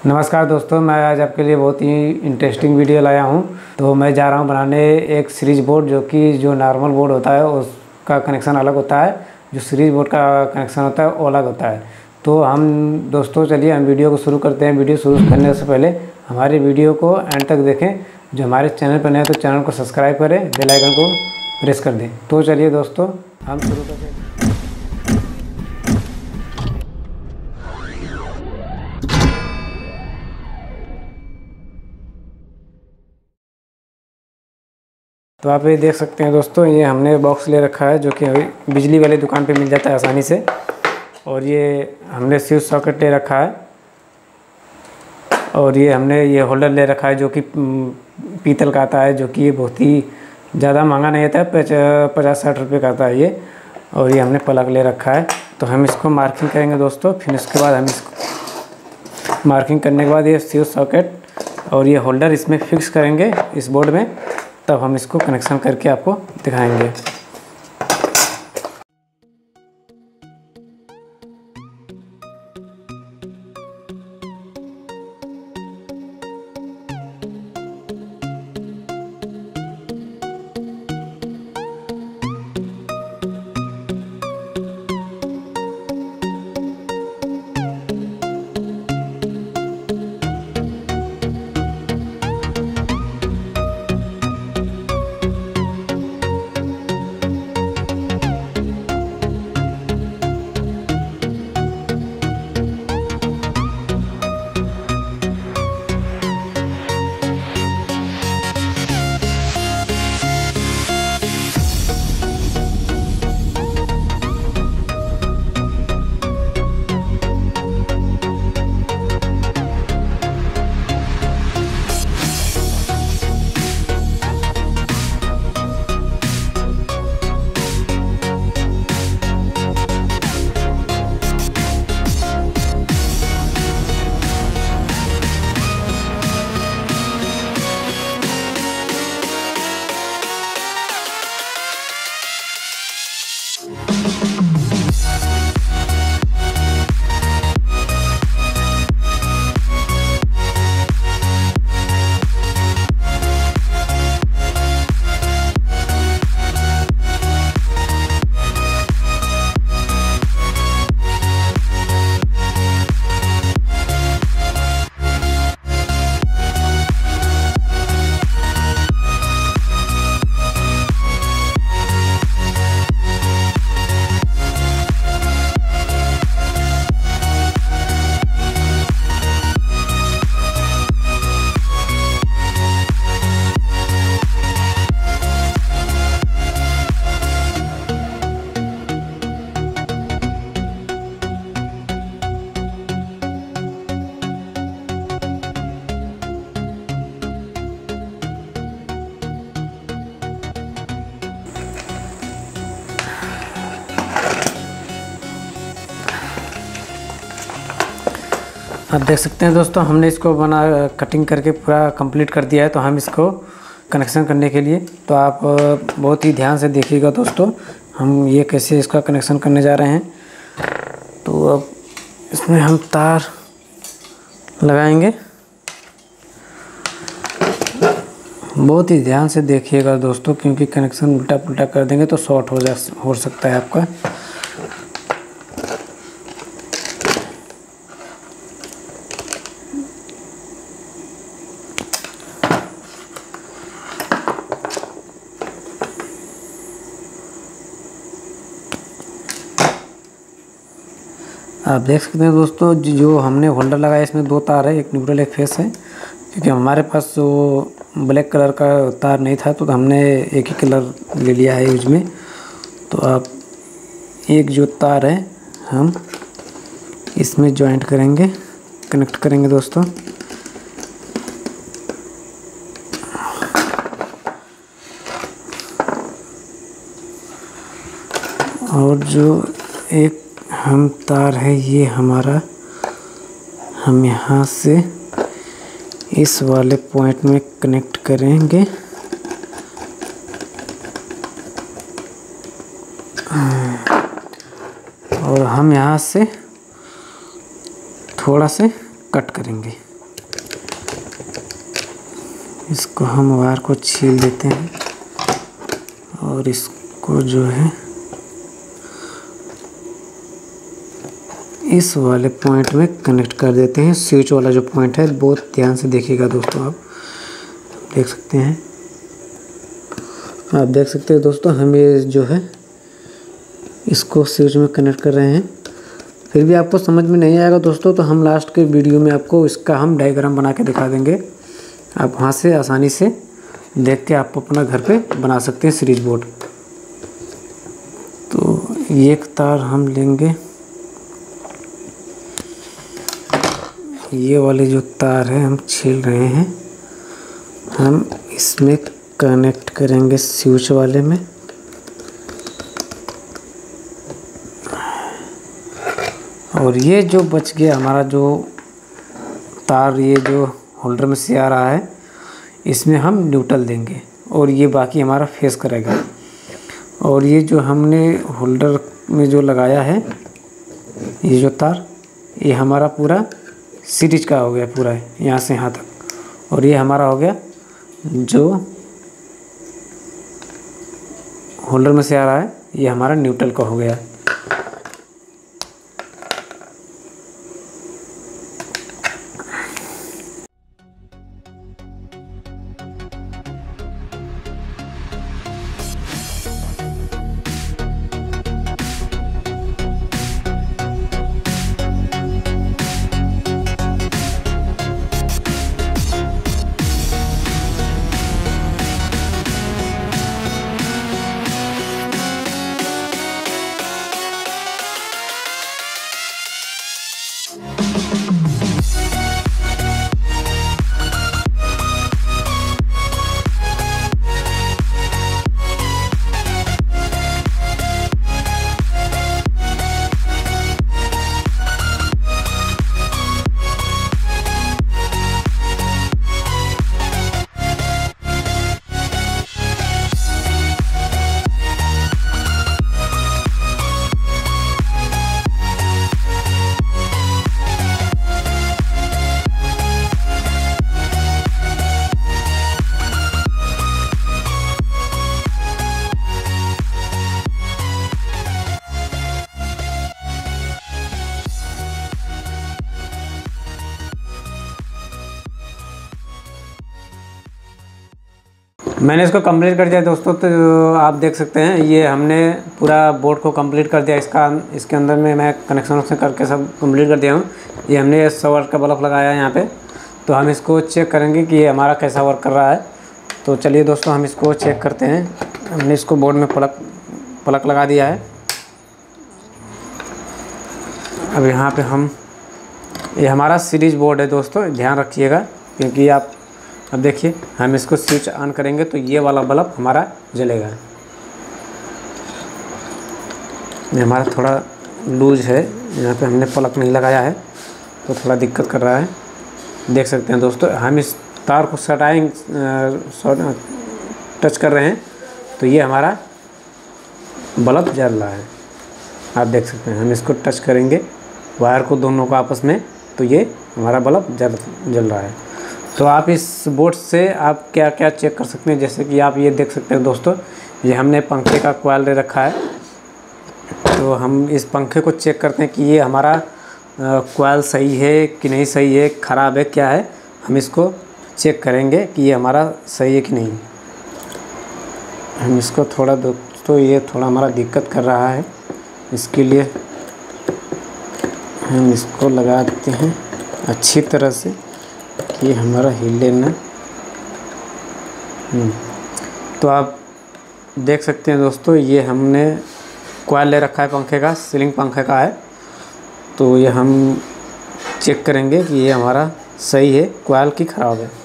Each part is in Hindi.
नमस्कार दोस्तों, मैं आज आपके लिए बहुत ही इंटरेस्टिंग वीडियो लाया हूं। तो मैं जा रहा हूं बनाने एक सीरीज बोर्ड, जो नॉर्मल बोर्ड होता है उसका कनेक्शन अलग होता है, जो सीरीज बोर्ड का कनेक्शन होता है वो अलग होता है। तो हम दोस्तों चलिए हम वीडियो को शुरू करते हैं। वीडियो शुरू करने से पहले हमारे वीडियो को एंड तक देखें। जो हमारे चैनल पर नए हैं तो चैनल को सब्सक्राइब करें, बेल आइकन को प्रेस कर दें। तो चलिए दोस्तों हम शुरू करते हैं। तो आप ये देख सकते हैं दोस्तों, ये हमने बॉक्स ले रखा है जो कि बिजली वाली दुकान पे मिल जाता है आसानी से। और ये हमने स्विच सॉकेट ले रखा है, और ये हमने ये होल्डर ले रखा है जो कि पीतल का आता है, जो कि ये बहुत ही ज़्यादा महंगा नहीं आता है, 50-60 रुपये का आता है ये। और ये हमने प्लग ले रखा है। तो हम इसको मार्किंग करेंगे दोस्तों। फिर उसके बाद हम इसको मार्किंग करने के बाद ये स्विच सॉकेट और ये होल्डर इसमें फिक्स करेंगे इस बोर्ड में, तब हम इसको कनेक्शन करके आपको दिखाएंगे। आप देख सकते हैं दोस्तों, हमने इसको कटिंग करके पूरा कंप्लीट कर दिया है। तो हम इसको कनेक्शन करने के लिए, तो आप बहुत ही ध्यान से देखिएगा दोस्तों, हम ये कैसे इसका कनेक्शन करने जा रहे हैं। तो अब इसमें हम तार लगाएंगे। बहुत ही ध्यान से देखिएगा दोस्तों, क्योंकि कनेक्शन उल्टा पुल्टा कर देंगे तो शॉर्ट हो सकता है आपका। आप देख सकते हैं दोस्तों, जो हमने होल्डर लगाया इसमें 2 तार है, एक न्यूट्रल एक फेस है। क्योंकि हमारे पास जो ब्लैक कलर का तार नहीं था तो हमने एक ही कलर ले लिया है यूज में। तो आप एक जो तार है हम इसमें जॉइंट करेंगे, कनेक्ट करेंगे दोस्तों। और जो एक हम तार है ये हमारा, हम यहाँ से इस वाले पॉइंट में कनेक्ट करेंगे। और हम यहाँ से थोड़ा से कट करेंगे। इसको हम वायर को छील देते हैं और इसको जो है इस वाले पॉइंट में कनेक्ट कर देते हैं। स्विच वाला जो पॉइंट है बहुत ध्यान से देखिएगा दोस्तों, आप देख सकते हैं। आप देख सकते हैं दोस्तों, हम ये जो है इसको स्विच में कनेक्ट कर रहे हैं। फिर भी आपको समझ में नहीं आएगा दोस्तों तो हम लास्ट के वीडियो में आपको इसका हम डायग्राम बना के दिखा देंगे। आप वहाँ से आसानी से देख के आप अपना घर पे बना सकते हैं सीरीज बोर्ड। तो एक तार हम लेंगे, ये वाले जो तार है हम छील रहे हैं, हम इसमें कनेक्ट करेंगे स्विच वाले में। और ये जो बच गया हमारा जो तार, ये जो होल्डर में से आ रहा है, इसमें हम न्यूट्रल देंगे और ये बाकी हमारा फेस करेगा। और ये जो हमने होल्डर में जो लगाया है ये जो तार, ये हमारा पूरा सीरीज का हो गया, पूरा यहाँ से यहाँ तक। और ये हमारा हो गया जो होल्डर में से आ रहा है, ये हमारा न्यूट्रल का हो गया। मैंने इसको कंप्लीट कर दिया दोस्तों। तो आप देख सकते हैं ये हमने पूरा बोर्ड को कंप्लीट कर दिया। इसके अंदर में मैं कनेक्शन करके सब कंप्लीट कर दिया हूँ। ये हमने 100 वाट का बल्ब लगाया है यहाँ पे। तो हम इसको चेक करेंगे कि ये हमारा कैसा वर्क कर रहा है। तो चलिए दोस्तों हम इसको चेक करते हैं। हमने इसको बोर्ड में प्लग लगा दिया है। अब यहाँ पे ये हमारा सीरीज बोर्ड है दोस्तों, ध्यान रखिएगा, क्योंकि आप अब देखिए हम इसको स्विच ऑन करेंगे तो ये वाला बल्ब हमारा जलेगा। ये हमारा थोड़ा लूज है, यहाँ पे हमने प्लग नहीं लगाया है तो थोड़ा दिक्कत कर रहा है। देख सकते हैं दोस्तों, हम इस तार को टच कर रहे हैं तो ये हमारा बल्ब जल रहा है। आप देख सकते हैं, हम इसको टच करेंगे वायर को दोनों को आपस में तो ये हमारा बल्ब जल रहा है। तो आप इस बोर्ड से आप क्या क्या चेक कर सकते हैं, जैसे कि आप ये देख सकते हैं दोस्तों, ये हमने पंखे का कॉइल ले रखा है। तो हम इस पंखे को चेक करते हैं कि ये हमारा कॉइल सही है कि नहीं सही है, ख़राब है क्या है। हम इसको चेक करेंगे कि ये हमारा सही है कि नहीं। हम इसको थोड़ा दोस्तों, ये थोड़ा हमारा दिक्कत कर रहा है, इसके लिए हम इसको लगा देते हैं अच्छी तरह से कि हमारा हिले ना। तो आप देख सकते हैं दोस्तों, ये हमने कॉइल ले रखा है पंखे का, सीलिंग पंखे का है। तो ये हम चेक करेंगे कि ये हमारा सही है, कॉइल की ख़राब है।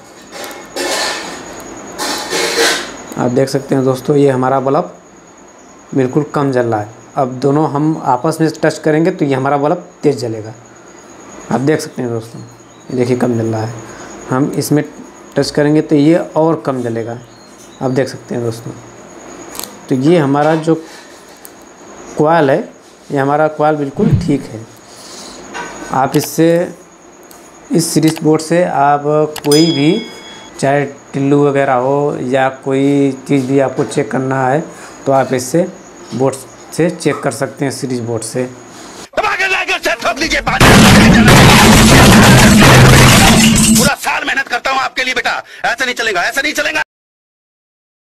आप देख सकते हैं दोस्तों, ये हमारा बल्ब बिल्कुल कम जल रहा है। अब दोनों हम आपस में टच करेंगे तो ये हमारा बल्ब तेज़ जलेगा। आप देख सकते हैं दोस्तों, देखिए कम जल रहा है। हम इसमें टच करेंगे तो ये और कम जलेगा। आप देख सकते हैं दोस्तों, तो ये हमारा जो कॉइल है, ये हमारा कॉइल बिल्कुल ठीक है। आप इससे, इस सीरीज बोर्ड से आप कोई भी चाहे टिल्लू वगैरह हो या कोई चीज़ भी आपको चेक करना है तो आप इससे बोर्ड से चेक कर सकते हैं, सीरीज बोर्ड से। पूरा साल मेहनत करता हूँ आपके लिए बेटा, ऐसा नहीं चलेगा, ऐसा नहीं चलेगा।